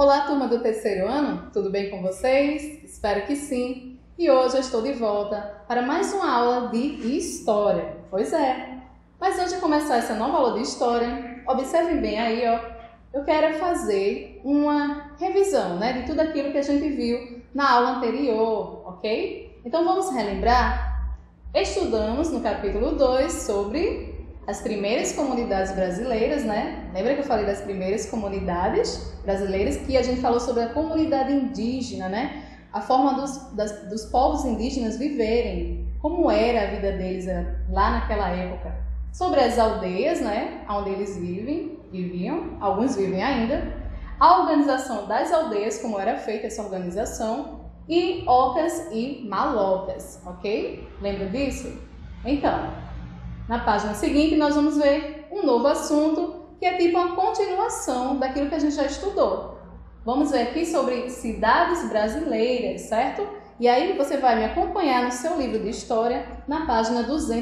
Olá, turma do terceiro ano, tudo bem com vocês? Espero que sim! E hoje eu estou de volta para mais uma aula de História. Pois é! Mas antes de começar essa nova aula de História, observem bem aí, ó. Eu quero fazer uma revisão, de tudo aquilo que a gente viu na aula anterior, ok? Então vamos relembrar? Estudamos no capítulo 2 sobre as primeiras comunidades brasileiras, Lembra que eu falei das primeiras comunidades brasileiras, que a gente falou sobre a comunidade indígena, A forma dos povos indígenas viverem, como era a vida deles lá naquela época. Sobre as aldeias, onde eles viviam, alguns vivem ainda. A organização das aldeias, como era feita essa organização. E ocas e malocas, ok? Lembra disso? Então, na página seguinte nós vamos ver um novo assunto, que é tipo uma continuação daquilo que a gente já estudou. Vamos ver aqui sobre cidades brasileiras, certo? E aí você vai me acompanhar no seu livro de História, na página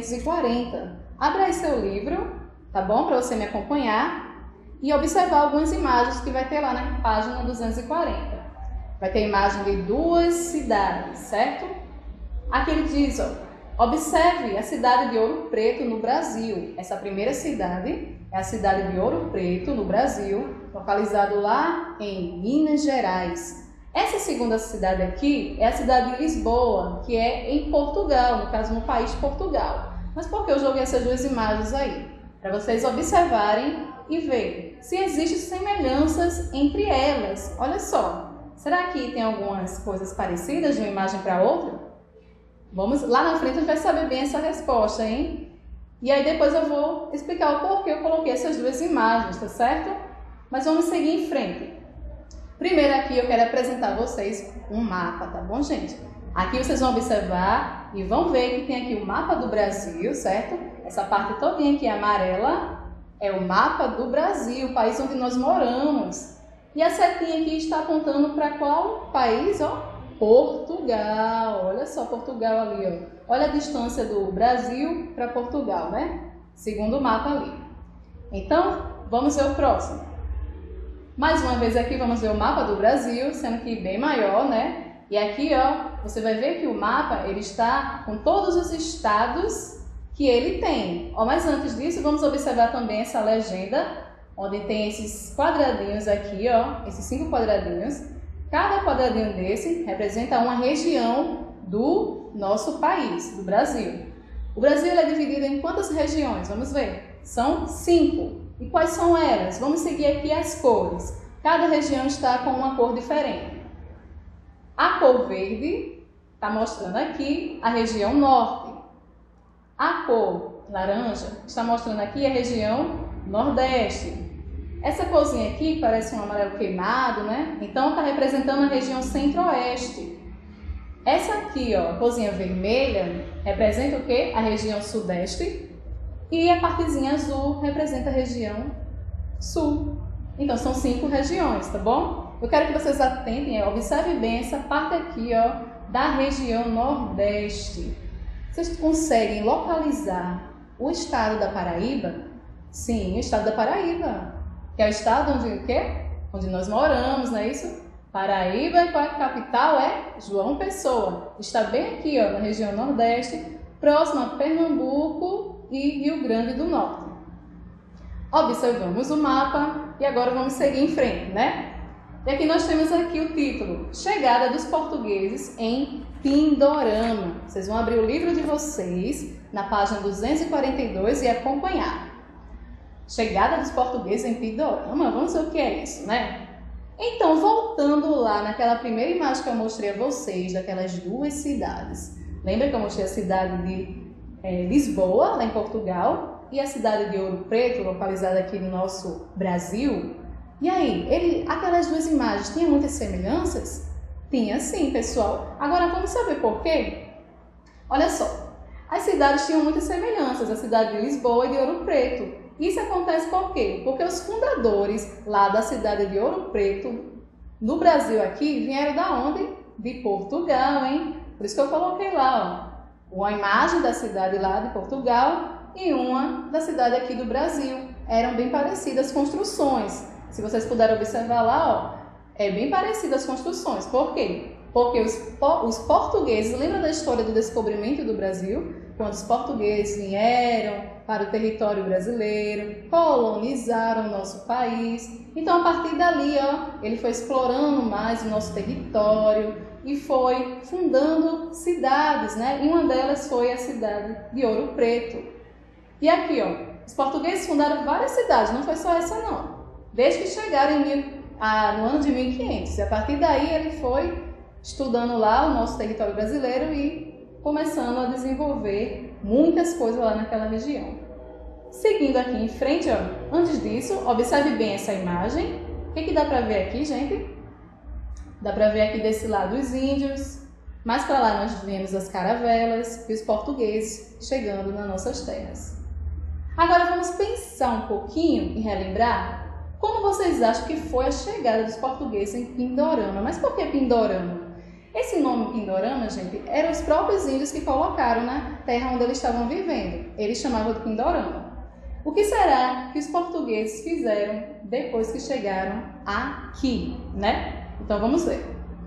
240. Abra aí seu livro, tá bom? Para você me acompanhar e observar algumas imagens que vai ter lá na página 240. Vai ter imagem de duas cidades, certo? Aqui ele diz, observe a cidade de Ouro Preto no Brasil. Essa primeira cidade é a cidade de Ouro Preto no Brasil, localizado lá em Minas Gerais. Essa segunda cidade aqui é a cidade de Lisboa, que é em Portugal, no caso no país Portugal. Mas por que eu joguei essas duas imagens aí? Para vocês observarem e verem se existem semelhanças entre elas. Olha só, será que tem algumas coisas parecidas de uma imagem para outra? Vamos lá na frente, a gente vai saber bem essa resposta, hein? E aí depois eu vou explicar o porquê eu coloquei essas duas imagens, tá certo? Mas vamos seguir em frente. Primeiro aqui eu quero apresentar a vocês um mapa, tá bom, gente? Aqui vocês vão observar e vão ver que tem aqui o mapa do Brasil, certo? Essa parte todinha aqui amarela é o mapa do Brasil, o país onde nós moramos. E a setinha aqui está apontando para qual país, Portugal. Olha só, Portugal ali, Olha a distância do Brasil para Portugal, Segundo o mapa ali. Então, vamos ver o próximo. Mais uma vez aqui, vamos ver o mapa do Brasil, sendo que bem maior, E aqui, você vai ver que o mapa, ele está com todos os estados que ele tem. Mas antes disso, vamos observar também essa legenda, onde tem esses quadradinhos aqui, esses 5 quadradinhos. Cada quadradinho desse representa uma região do nosso país, do Brasil. O Brasil é dividido em quantas regiões? Vamos ver. São 5. E quais são elas? Vamos seguir aqui as cores. Cada região está com uma cor diferente. A cor verde está mostrando aqui a região norte. A cor laranja está mostrando aqui a região nordeste. Essa corzinha aqui parece um amarelo queimado, Então está representando a região centro-oeste. Essa aqui, a corzinha vermelha, representa o quê? A região sudeste. E a partezinha azul representa a região sul. Então são 5 regiões, tá bom? Eu quero que vocês atentem, observem bem essa parte aqui, da região nordeste. Vocês conseguem localizar o estado da Paraíba? Sim, o estado da Paraíba. Que é o estado onde nós moramos, não é isso? Paraíba, e qual a capital é? João Pessoa. Está bem aqui, na região nordeste, próximo a Pernambuco e Rio Grande do Norte. Observamos o mapa e agora vamos seguir em frente, E aqui nós temos aqui o título, Chegada dos Portugueses em Pindorama. Vocês vão abrir o livro de vocês na página 242 e acompanhar. Chegada dos portugueses em Pindorama, vamos ver o que é isso, Então, voltando lá naquela primeira imagem que eu mostrei a vocês, daquelas duas cidades. Lembra que eu mostrei a cidade de Lisboa, lá em Portugal, e a cidade de Ouro Preto, localizada aqui no nosso Brasil? E aí, aquelas duas imagens tinham muitas semelhanças? Tinha sim, pessoal. Agora, vamos saber por quê? Olha só, as cidades tinham muitas semelhanças, a cidade de Lisboa e de Ouro Preto. Isso acontece por quê? Porque os fundadores lá da cidade de Ouro Preto, no Brasil aqui, vieram da onde? De Portugal, hein? Por isso que eu coloquei lá, uma imagem da cidade lá de Portugal e uma da cidade aqui do Brasil. Eram bem parecidas as construções. Se vocês puderem observar lá, É bem parecido as construções. Por quê? Porque os portugueses, lembra da história do descobrimento do Brasil? Quando os portugueses vieram para o território brasileiro, colonizaram o nosso país. Então, a partir dali, ele foi explorando mais o nosso território e foi fundando cidades, né? E uma delas foi a cidade de Ouro Preto. E aqui, os portugueses fundaram várias cidades, não foi só essa não. Desde que chegaram no ano de 1500. E a partir daí ele foi estudando lá o nosso território brasileiro e começando a desenvolver muitas coisas lá naquela região. Seguindo aqui em frente, antes disso, observe bem essa imagem. O que dá para ver aqui, gente? Dá para ver aqui desse lado os índios, mais para lá nós vemos as caravelas e os portugueses chegando nas nossas terras. Agora vamos pensar um pouquinho e relembrar como vocês acham que foi a chegada dos portugueses em Pindorama. Mas por que Pindorama? Esse nome Pindorama, gente, eram os próprios índios que colocaram na terra onde eles estavam vivendo. Eles chamavam de Pindorama. O que será que os portugueses fizeram depois que chegaram aqui, né? Então vamos ver.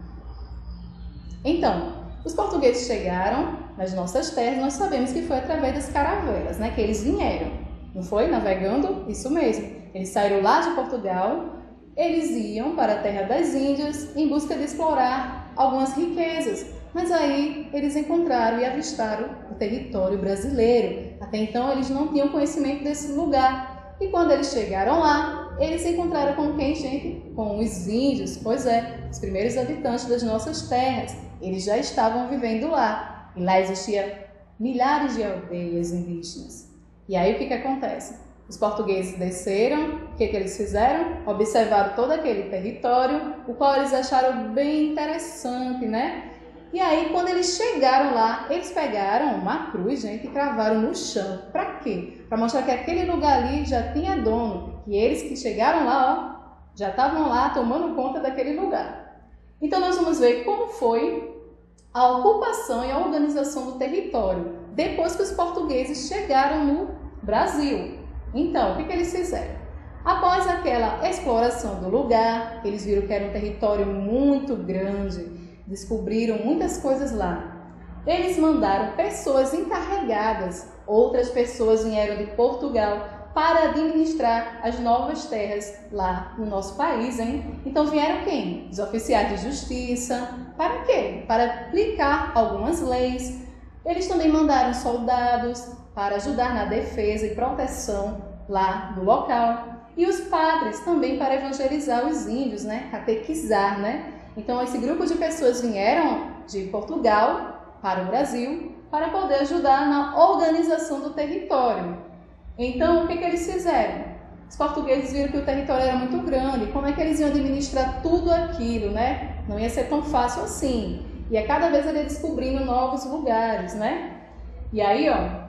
Então, os portugueses chegaram nas nossas terras, nós sabemos que foi através das caravelas, né? Que eles vieram. Não foi? Navegando? Isso mesmo. Eles saíram lá de Portugal, eles iam para a terra das Índias em busca de explorar algumas riquezas. Mas aí eles encontraram e avistaram o território brasileiro. Até então eles não tinham conhecimento desse lugar. E quando eles chegaram lá, eles se encontraram com quem, gente? Com os índios, pois é, os primeiros habitantes das nossas terras. Eles já estavam vivendo lá. E lá existiam milhares de aldeias indígenas. E aí o que acontece? Os portugueses desceram, o que eles fizeram? Observaram todo aquele território, o qual eles acharam bem interessante, né? E aí, quando eles chegaram lá, eles pegaram uma cruz, gente, e cravaram no chão. Para quê? Para mostrar que aquele lugar ali já tinha dono. E eles que chegaram lá, já estavam lá tomando conta daquele lugar. Então, nós vamos ver como foi a ocupação e a organização do território depois que os portugueses chegaram no Brasil. Então, o que eles fizeram? Após aquela exploração do lugar, eles viram que era um território muito grande, descobriram muitas coisas lá. Eles mandaram pessoas encarregadas, outras pessoas vieram de Portugal para administrar as novas terras lá no nosso país, hein? Então vieram quem? Os oficiais de justiça. Para quê? Para aplicar algumas leis. Eles também mandaram soldados para ajudar na defesa e proteção lá do local. E os padres também para evangelizar os índios, né? Catequizar, né? Então esse grupo de pessoas vieram de Portugal para o Brasil para poder ajudar na organização do território. Então o que eles fizeram? Os portugueses viram que o território era muito grande, como é que eles iam administrar tudo aquilo, né? Não ia ser tão fácil assim. E a cada vez ele ia descobrindo novos lugares, né? E aí,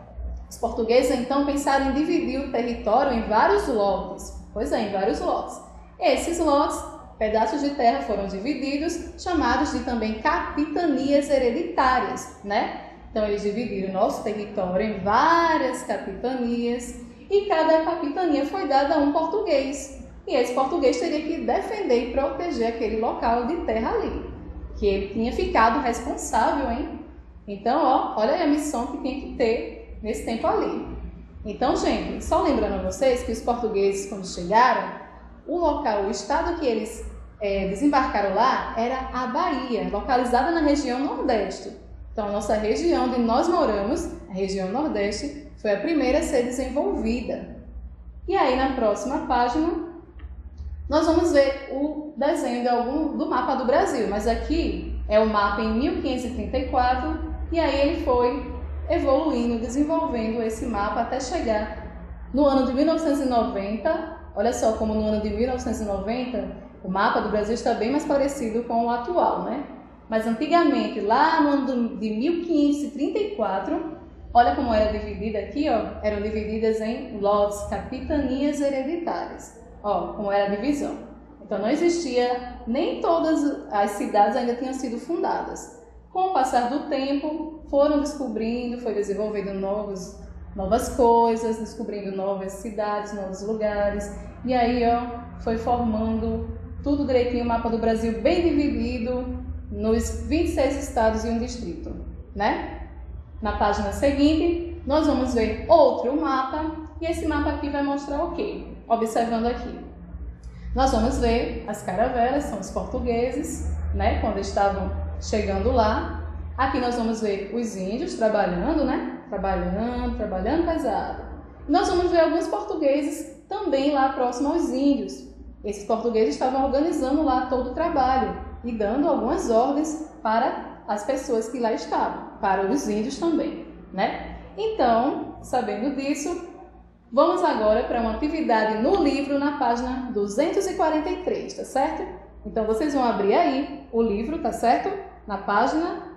os portugueses então pensaram em dividir o território em vários lotes. Pois é, em vários lotes. Esses lotes, pedaços de terra foram divididos, chamados de também capitanias hereditárias, né? Então eles dividiram o nosso território em várias capitanias e cada capitania foi dada a um português. E esse português teria que defender e proteger aquele local de terra ali, que ele tinha ficado responsável, hein? Então, olha aí a missão que tinha que ter nesse tempo ali. Então, gente, só lembrando a vocês que os portugueses, quando chegaram, o local, o estado que eles desembarcaram lá era a Bahia, localizada na região Nordeste. Então, a nossa região onde nós moramos, a região Nordeste, foi a primeira a ser desenvolvida. E aí, na próxima página, nós vamos ver o desenho do mapa do Brasil. Mas aqui é o mapa em 1534 e aí ele foi evoluindo, desenvolvendo esse mapa até chegar no ano de 1990. Olha só como no ano de 1990 o mapa do Brasil está bem mais parecido com o atual, né? Mas antigamente, lá no ano de 1534, olha como era dividida aqui, eram divididas em lotes, capitanias hereditárias. Como era a divisão. Então não existia, nem todas as cidades ainda tinham sido fundadas. Com o passar do tempo, foram descobrindo, foi desenvolvendo novas coisas, descobrindo novas cidades, novos lugares. E aí, foi formando tudo direitinho, o mapa do Brasil bem dividido nos 26 estados e um distrito, né? Na página seguinte, nós vamos ver outro mapa, e esse mapa aqui vai mostrar o quê? Observando aqui. Nós vamos ver as caravelas, são os portugueses, né? Quando estavam chegando lá. Aqui nós vamos ver os índios trabalhando, né? Trabalhando pesado. Nós vamos ver alguns portugueses também lá próximo aos índios. Esses portugueses estavam organizando lá todo o trabalho e dando algumas ordens para as pessoas que lá estavam, para os índios também, né? Então, sabendo disso, vamos agora para uma atividade no livro na página 243, tá certo? Então, vocês vão abrir aí o livro, tá certo? Na página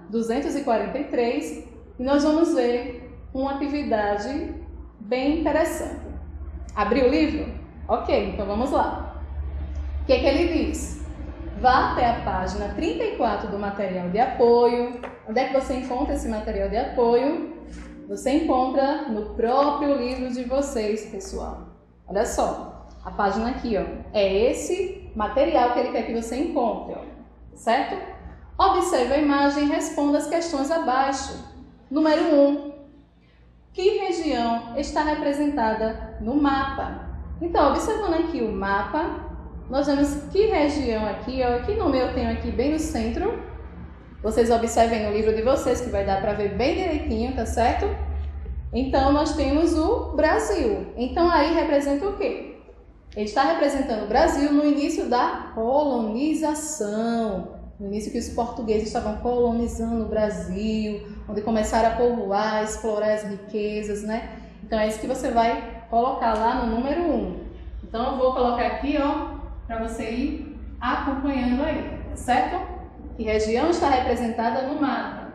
243, e nós vamos ver uma atividade bem interessante. Abriu o livro? Ok, então vamos lá. O que ele diz? Vá até a página 34 do material de apoio. Onde é que você encontra esse material de apoio? Você encontra no próprio livro de vocês, pessoal. Olha só, a página aqui, ó, é esse material que ele quer que você encontre, ó, certo? Observe a imagem e responda as questões abaixo. Número 1. Que região está representada no mapa? Então, observando aqui o mapa, nós vemos que região aqui, ó, que nome eu tenho aqui bem no centro. Vocês observem no livro de vocês que vai dar para ver bem direitinho, tá certo? Então, nós temos o Brasil. Então, aí representa o quê? Ele está representando o Brasil no início da colonização. No início que os portugueses estavam colonizando o Brasil, onde começaram a povoar, a explorar as riquezas, né? Então, é isso que você vai colocar lá no número 1. Então, eu vou colocar aqui, ó, para você ir acompanhando aí, certo? Que região está representada no mapa?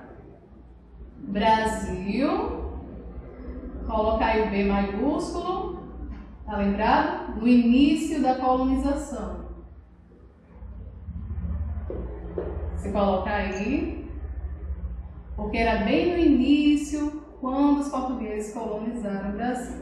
Brasil. Colocar aí o B maiúsculo, tá lembrado? No início da colonização. Você coloca aí, porque era bem no início, quando os portugueses colonizaram o Brasil.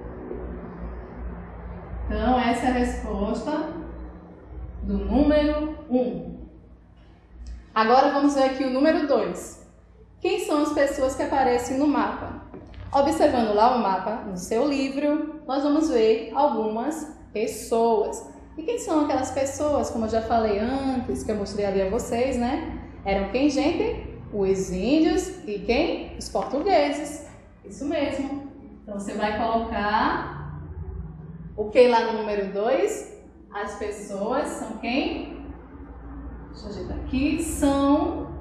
Então, essa é a resposta do número 1. Agora vamos ver aqui o número 2. Quem são as pessoas que aparecem no mapa? Observando lá o mapa no seu livro, nós vamos ver algumas pessoas. E quem são aquelas pessoas, como eu já falei antes, que eu mostrei ali a vocês, né? Eram quem, gente? Os índios e quem? Os portugueses. Isso mesmo. Então, você vai colocar o que lá no número 2? As pessoas são quem? Deixa eu ajeitar aqui. São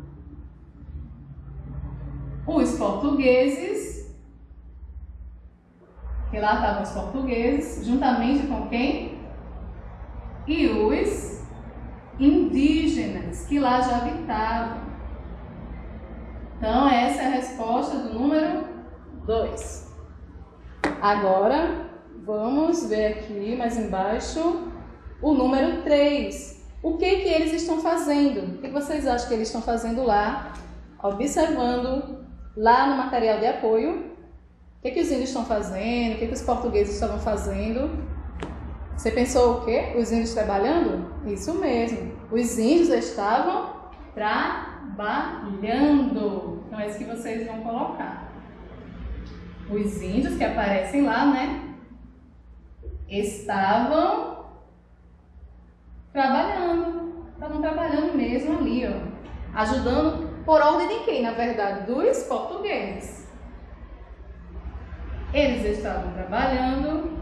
os portugueses. Que lá estavam os portugueses, juntamente com quem? E os indígenas, que lá já habitavam. Então, essa é a resposta do número 2. Agora, vamos ver aqui mais embaixo o número 3. O que eles estão fazendo? O que vocês acham que eles estão fazendo lá? Observando lá no material de apoio. O que os índios estão fazendo? O que os portugueses estavam fazendo? Você pensou o quê? Os índios trabalhando? Isso mesmo. Os índios estavam trabalhando. Então, é isso que vocês vão colocar. Os índios que aparecem lá, né? Estavam trabalhando. Estavam trabalhando mesmo ali, ó. Ajudando por ordem de quem, na verdade? Dos portugueses. Eles estavam trabalhando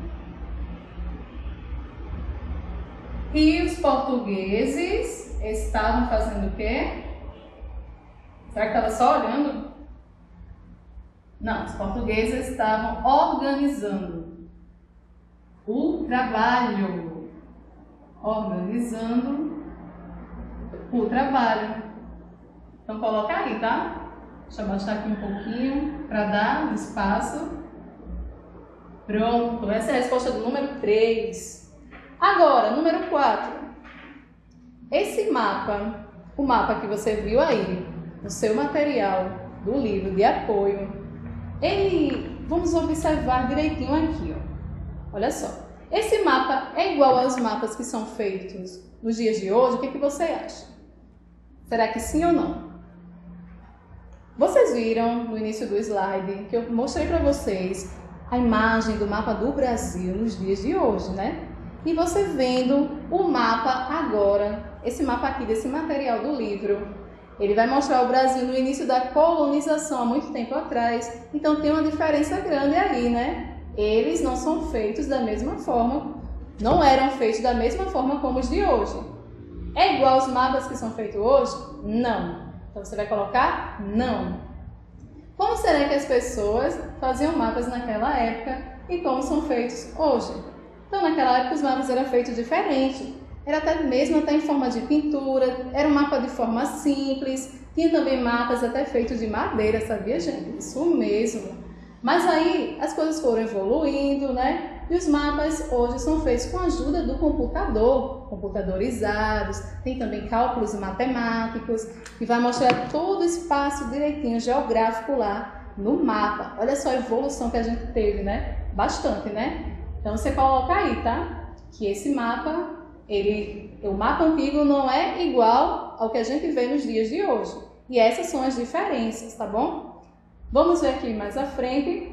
e os portugueses estavam fazendo o quê? Será que estava só olhando? Não, os portugueses estavam organizando o trabalho. Organizando o trabalho. Então, coloca aí, tá? Deixa eu baixar aqui um pouquinho para dar um espaço. Pronto, essa é a resposta do número 3. Agora, número 4. Esse mapa, o mapa que você viu aí no seu material do livro de apoio, vamos observar direitinho aqui, ó. Olha só. Esse mapa é igual aos mapas que são feitos nos dias de hoje? O que você acha? Será que sim ou não? Vocês viram no início do slide que eu mostrei para vocês a imagem do mapa do Brasil nos dias de hoje, né? E você vendo o mapa agora, esse mapa aqui desse material do livro, ele vai mostrar o Brasil no início da colonização há muito tempo atrás, então tem uma diferença grande aí, né? Eles não são feitos da mesma forma, não eram feitos da mesma forma como os de hoje. É igual aos mapas que são feitos hoje? Não. Então você vai colocar não. Como será que as pessoas faziam mapas naquela época e como são feitos hoje? Então naquela época os mapas eram feitos diferente. Era até em forma de pintura, era um mapa de forma simples, tinha também mapas até feitos de madeira, sabia, gente? Isso mesmo. Mas aí as coisas foram evoluindo, né? E os mapas hoje são feitos com a ajuda do computador, computadorizados, tem também cálculos matemáticos, que vai mostrar todo o espaço direitinho geográfico lá no mapa. Olha só a evolução que a gente teve, né? Bastante, né? Então você coloca aí, tá? Que esse mapa, o mapa antigo não é igual ao que a gente vê nos dias de hoje. E essas são as diferenças, tá bom? Vamos ver aqui mais à frente.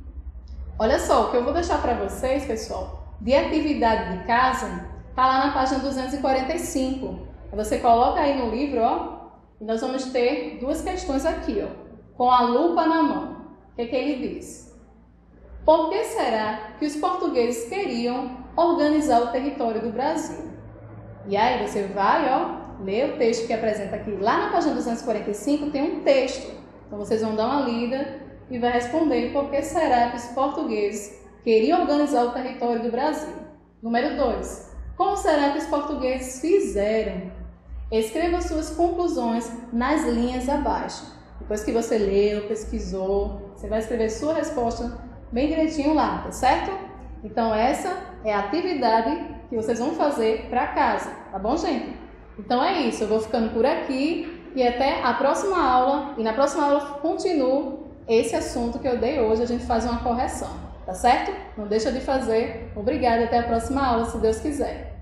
Olha só, o que eu vou deixar para vocês, pessoal, de atividade de casa, tá lá na página 245. Você coloca aí no livro, ó, e nós vamos ter duas questões aqui, ó, com a lupa na mão. O que ele diz? Por que será que os portugueses queriam organizar o território do Brasil? E aí você vai, ó, ler o texto que apresenta aqui. Lá na página 245 tem um texto. Então vocês vão dar uma lida e vai responder por que será que os portugueses queriam organizar o território do Brasil. Número 2. Como será que os portugueses fizeram? Escreva suas conclusões nas linhas abaixo. Depois que você leu, pesquisou, você vai escrever sua resposta bem direitinho lá, tá certo? Então essa é a atividade que vocês vão fazer para casa, tá bom, gente? Então é isso, eu vou ficando por aqui e até a próxima aula. E na próxima aula eu continuo esse assunto que eu dei hoje, a gente faz uma correção, tá certo? Não deixa de fazer. Obrigada, até a próxima aula, se Deus quiser.